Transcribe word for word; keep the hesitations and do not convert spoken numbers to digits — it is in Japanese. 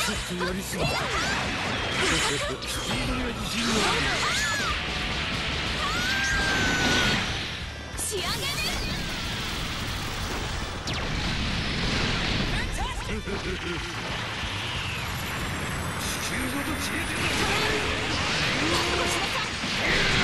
っとやりすぎた。スピードには自信がある。 仕上げね。 地球ごと消えてた。 覚悟しなさい。